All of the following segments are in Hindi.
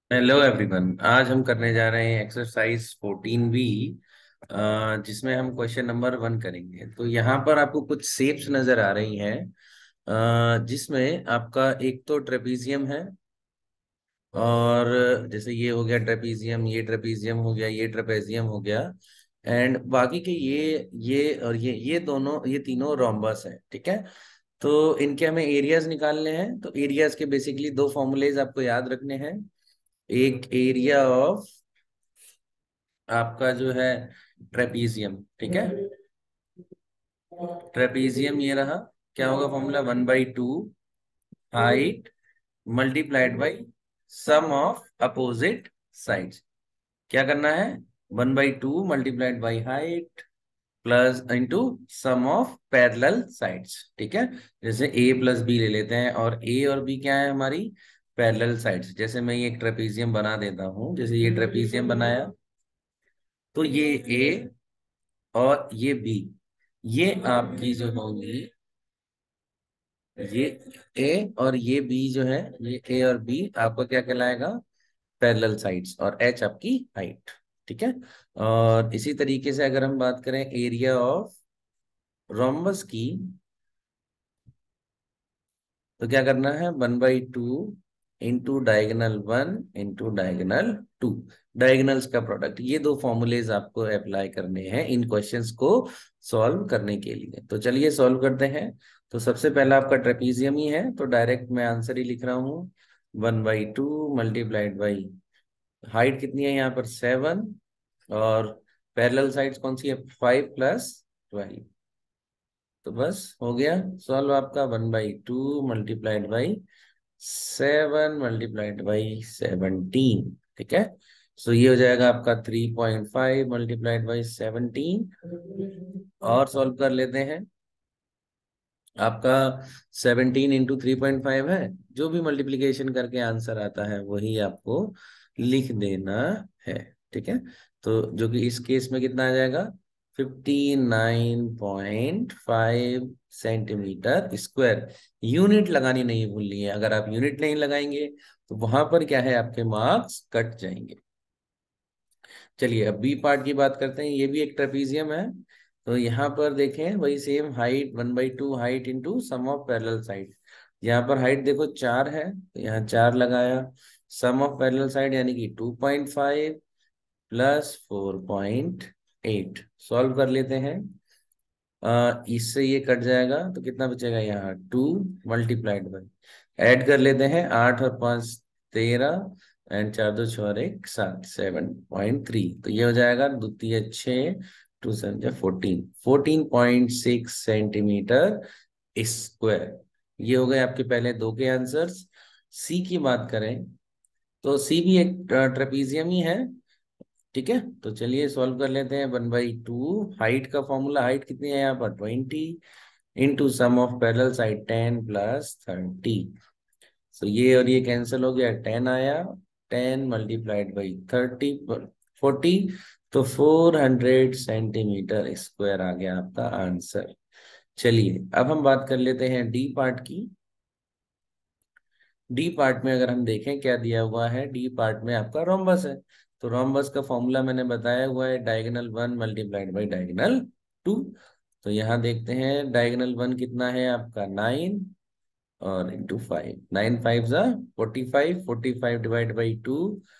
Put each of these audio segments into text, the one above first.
Hello everyone. आज हम करने जा रहे हैं एक्सरसाइज 14B, जिसमें हम क्वेश्चन नंबर 1 करेंगे। तो यहाँ पर आपको कुछ शेप्स नजर आ रही हैं, जिसमें आपका एक तो ट्रेपीजियम है, और जैसे ये हो गया ट्रेपीजियम, ये ट्रेपीजियम हो गया, ये ट्रेपेजियम हो गया, एंड बाकी के ये और ये दोनों, ये तीनों रोम्बस है। ठीक है। तो इनके हमें एरियाज निकालने हैं। तो एरियाज के बेसिकली दो फॉर्मूलेज आपको याद रखने हैं। एक एरिया ऑफ आपका जो है ट्रेपीजियम, ठीक है। ट्रेपीजियम ये रहा। क्या होगा formula? 1/2 height multiplied by sum of opposite sides. क्या करना है? 1/2 multiplied by height plus into sum of parallel sides. ठीक है। जैसे ए प्लस बी ले लेते हैं, और ए और बी क्या है हमारी? Parallel sides. जैसे मैं ये ट्रेपीजियम बना देता हूं, जैसे ये ट्रेपीजियम बनाया, तो ये ए और ये बी, ये आपकी जो होंगी, ये ए और ये बी जो है, ये ए और बी आपका क्या कहलाएगा? पैरेलल साइड्स, और एच आपकी हाइट। ठीक है। और इसी तरीके से अगर हम बात करें एरिया ऑफ रोम्बस की, तो क्या करना है? 1/2 into diagonal 1 into diagonal 2, diagonals का प्रोडक्ट। ये दो फॉर्मूलेज आपको अप्लाई करने हैं इन क्वेश्चंस को सॉल्व करने के लिए। तो चलिए सॉल्व करते हैं। तो सबसे पहला आपका ट्रेपीजियम ही है, तो डायरेक्ट मैं आंसर ही लिख रहा हूँ। 1/2 मल्टीप्लाइड बाई हाइट कितनी है यहाँ पर? 7, और पैरेलल साइड्स कौन सी है? 5 प्लस 12। तो बस हो गया सॉल्व आपका। 1/2 मल्टीप्लाइड बाई 7 मल्टीप्लाइड बाई 17। ठीक है। सो ये हो जाएगा आपका 3.5 मल्टीप्लाइड बाई 17। और सॉल्व कर लेते हैं। आपका 17 इंटू 3.5 है। जो भी मल्टीप्लीकेशन करके आंसर आता है वही आपको लिख देना है। ठीक है। तो जो कि इस केस में कितना आ जाएगा? 59.5 सेंटीमीटर स्क्वायर। यूनिट लगानी नहीं भूलनी है। अगर आप यूनिट नहीं लगाएंगे तो वहां पर क्या है, आपके मार्क्स कट जाएंगे। चलिए अब बी पार्ट की बात करते हैं। ये भी एक ट्रेपीजियम है। तो यहाँ पर देखें वही same height 1/2 height into sum of parallel side. यहाँ पर हाइट देखो 4 है, तो यहाँ 4 लगाया। सम ऑफ पैरेलल साइड यानी कि 2.5 प्लस 4.8। सॉल्व कर लेते हैं। इससे ये कट जाएगा तो कितना बचेगा? यहाँ 2 मल्टीप्लाइड बाई, ऐड कर लेते हैं। 8 और 5 13, एंड 4 2 6 और 1 7, 7.3। तो ये हो जाएगा द्वितीय 6, 2 7 14, 14.6 सेंटीमीटर स्क्वायर। ये हो गए आपके पहले दो के आंसर्स। सी की बात करें तो सी भी एक ट्रेपीजियम ही है। ठीक है। तो चलिए सॉल्व कर लेते हैं। 1/2 हाइट का फॉर्मूला, हाइट कितनी है यहाँ पर? 20 into sum of parallel side 10 plus 30। So ये और ये कैंसिल हो गया, 10 आया। 10 मल्टीप्लाइड बाई 40, तो 400 सेंटीमीटर स्क्वायर आ गया आपका आंसर। चलिए अब हम बात कर लेते हैं डी पार्ट की। डी पार्ट में अगर हम देखें क्या दिया हुआ है, डी पार्ट में आपका रोम्बस है। तो रोम्बस का फॉर्मूला मैंने बताया हुआ है, डायगोनल 1 मल्टीप्लाइड बाई डायगोनल 2। तो यहाँ देखते हैं डायगोनल 1 कितना है आपका? 9, और इंटू 5, 9 5 जा 45, 45 डिवाइड बाई 2,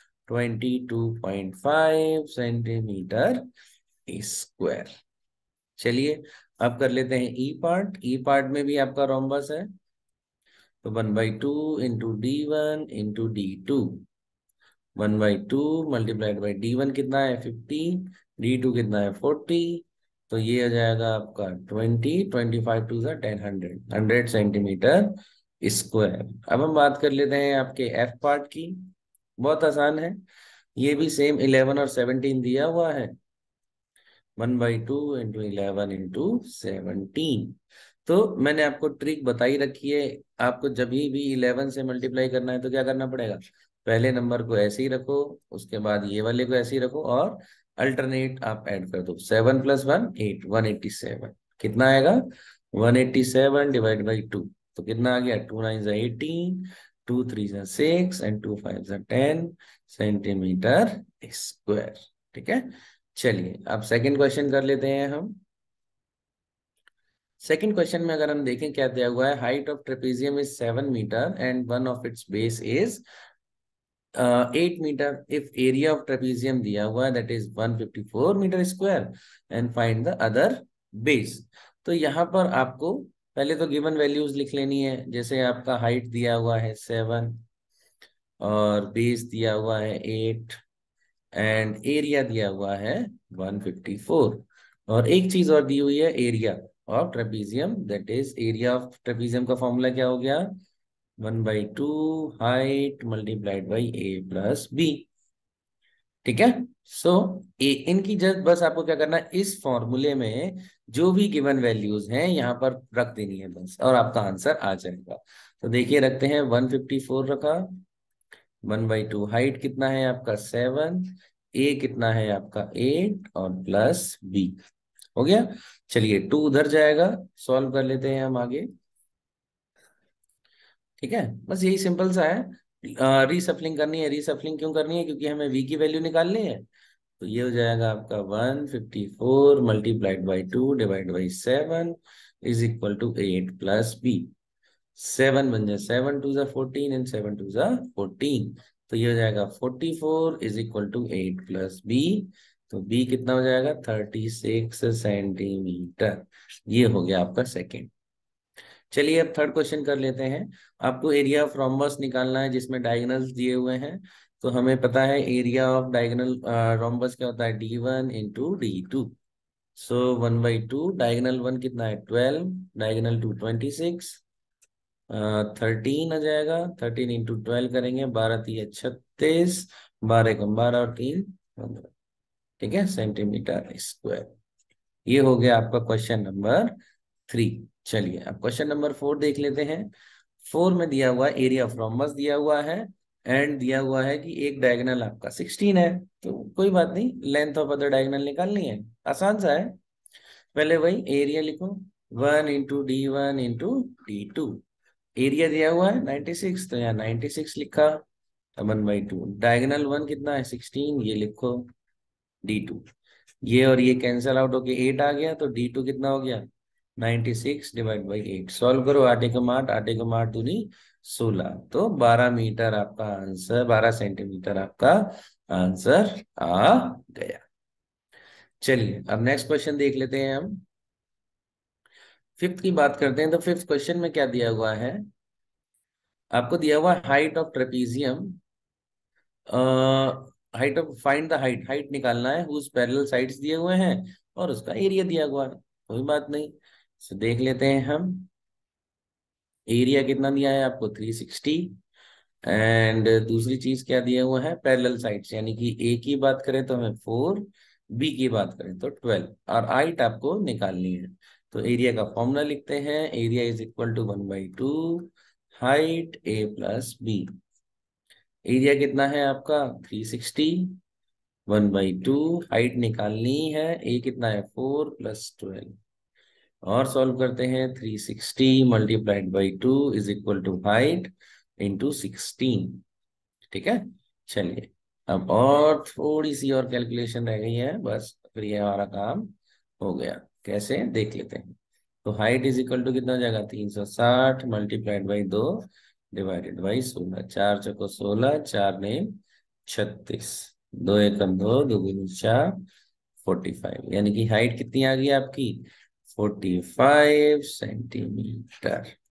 22.5 सेंटीमीटर स्क्वायर। चलिए अब कर लेते हैं ई पार्ट। ई पार्ट में भी आपका रोम्बस है। तो 1/2 into D1 into D2। 1/2 multiplied by D1 कितना है? 50, D2 कितना है? 40। तो ये हो जाएगा आपका 20, 25 टू सा 10, 100 सेंटीमीटर स्क्वायर। अब हम बात कर लेते हैं आपके एफ पार्ट की। बहुत आसान है। ये भी सेम 11 और 17 दिया हुआ है। 1/2 इंटू 11 इंटू 17। तो मैंने आपको ट्रिक बताई रखी है। आपको जब भी 11 से मल्टीप्लाई करना है तो क्या करना पड़ेगा? पहले नंबर को ऐसे ही रखो, उसके बाद ये वाले को ऐसे ही रखो, और अल्टरनेट आप ऐड कर दो। 7 प्लस 1 8, 187। कितना आएगा? 187 डिवाइड बाई 2। तो कितना आ गया? 2 9 18, 2 3 जा 6 एंड 2 5 जा 10 सेंटीमीटर स्क्वायर। ठीक है, चलिए अब सेकंड क्वेश्चन कर लेते हैं हम। सेकंड क्वेश्चन में अगर हम देखें क्या दिया हुआ है, height of trapezium is 7 metre and one of its base is 8 metre. If area of trapezium दिया हुआ है that is 154 metre square and find the other base. तो यहाँ पर आपको पहले तो गिवन वैल्यूज लिख लेनी है। जैसे आपका हाइट दिया हुआ है 7 और बेस दिया हुआ है 8 एंड एरिया दिया हुआ है 154। और एक चीज और दी हुई है, area of trapezium, that is area of trapezium का फॉर्मूला क्या हो गया, 1/2 height multiplied by A plus B. ठीक है, सो इनकी जस्ट बस आपको क्या करना है, इस फॉर्मूले में जो भी गिवन वैल्यूज हैं यहाँ पर रख देनी है बस, और आपका आंसर आ जाएगा। तो देखिए रखते हैं, 154 रखा, 1/2 हाइट कितना है आपका 7, ए कितना है आपका 8 और प्लस बी हो गया। चलिए 2 उधर जाएगा, सॉल्व कर लेते हैं हम आगे। ठीक है, बस यही सिंपल सा है। रीसफलिंग करनी है। रीसफलिंग क्यों करनी है, क्योंकि हमें वी की वैल्यू निकालनी है। तो ये हो जाएगा आपका 154 multiplied by 2 divide by 7 is equal to 8 plus B. 7 बन जाए 7 2 जा 14 एंड 7 2 जा 14। तो ये हो जाएगा 44 is equal to 8 plus B. तो बी कितना हो जाएगा 36 सेंटीमीटर। ये हो गया आपका सेकेंड। चलिए अब थर्ड क्वेश्चन कर लेते हैं। आपको एरिया ऑफ रोम्बस निकालना है जिसमें डायगोनल्स दिए हुए हैं। तो हमें पता है एरिया ऑफ डायगोनल रोम्बस क्या होता है, d1 × d2। सो 1/2 डायगोनल 1 कितना है 12, डायगोनल 2 26, 13 आ जाएगा। 13 × 12 करेंगे, 12×3 = 36, 12×1 = 12 और 3 = 15। ठीक है, सेंटीमीटर स्क्वायर। ये हो गया आपका क्वेश्चन नंबर 3। चलिए अब क्वेश्चन नंबर 4 देख लेते हैं। 4 में दिया हुआ एरिया ऑफ रोम्बस दिया हुआ है एंड दिया हुआ है कि एक डायगोनल आपका 16 है। तो कोई बात नहीं, लेंथ ऑफ अदर डायगोनल निकालनी है, आसान सा है। पहले वही एरिया लिखो, 1 × d1 × d2। एरिया दिया हुआ है 96, तो यहाँ 96 लिखा। 1/2 डायगोनल 1 कितना है 16, ये लिखो d2। ये और ये कैंसल आउट होके 8 आ गया, तो d2 कितना हो गया 96 डिवाइड बाई 8। सॉल्व करो, 8 एकम 8, 8 एकम 8 दूनी 16, तो 12 मीटर आपका आंसर, 12 सेंटीमीटर आपका आंसर आ गया। चलिए अब नेक्स्ट क्वेश्चन देख लेते हैं हम। फिफ्थ की बात करते हैं। तो फिफ्थ क्वेश्चन में क्या दिया हुआ है, आपको दिया हुआ height of trapezium, height of, find the height, height निकालना है, हुज पैरेलल साइड्स दिए हुए हैं और उसका एरिया दिया हुआ है। कोई बात नहीं, तो देख लेते हैं हम। एरिया कितना दिया है आपको 360 एंड दूसरी चीज क्या दिया हुआ है पैरेलल साइड्स, यानी कि ए की बात करें तो हमें 4, बी की बात करें तो 12 और हाइट आपको निकालनी है। तो एरिया का फॉर्मूला लिखते हैं, area is equal to 1/2 height A plus B. Area कितना है आपका 360, 1/2 हाइट निकालनी है, ए कितना है 4 + 12 और सॉल्व करते हैं। 360 multiplied by 2 is equal to height into 16। ठीक है, चलिए अब और थोड़ी सी और कैलकुलेशन रह गई है बस, फिर ये हमारा काम हो गया। कैसे देख लेते हैं। तो हाइट इज इक्वल टू कितना हो जाएगा 360 मल्टीप्लाइड बाई 2 डिवाइडेड बाई 16। 4 चौको 16, 4 ने 36, 2 एकम 2, 2 दूनी 4, 45। यानी कि हाइट कितनी आ गई आपकी 45 सेंटीमीटर।